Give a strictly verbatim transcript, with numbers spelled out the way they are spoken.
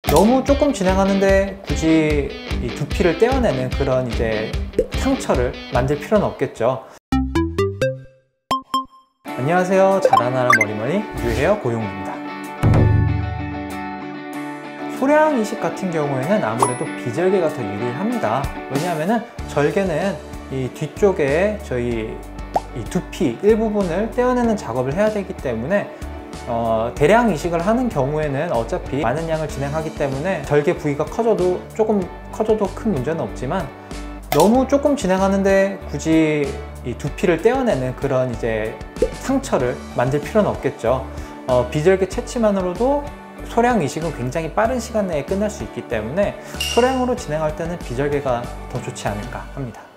너무 조금 진행하는데 굳이 이 두피를 떼어내는 그런 이제 상처를 만들 필요는 없겠죠. 안녕하세요. 자라나라 머리머리 유헤어 고용입니다. 소량 이식 같은 경우에는 아무래도 비절개가 더 유리합니다. 왜냐하면 절개는 이 뒤쪽에 저희 이 두피 일부분을 떼어내는 작업을 해야 되기 때문에 어, 대량 이식을 하는 경우에는 어차피 많은 양을 진행하기 때문에 절개 부위가 커져도 조금 커져도 큰 문제는 없지만 너무 조금 진행하는데 굳이 이 두피를 떼어내는 그런 이제 상처를 만들 필요는 없겠죠. 어, 비절개 채취만으로도 소량 이식은 굉장히 빠른 시간 내에 끝날 수 있기 때문에 소량으로 진행할 때는 비절개가 더 좋지 않을까 합니다.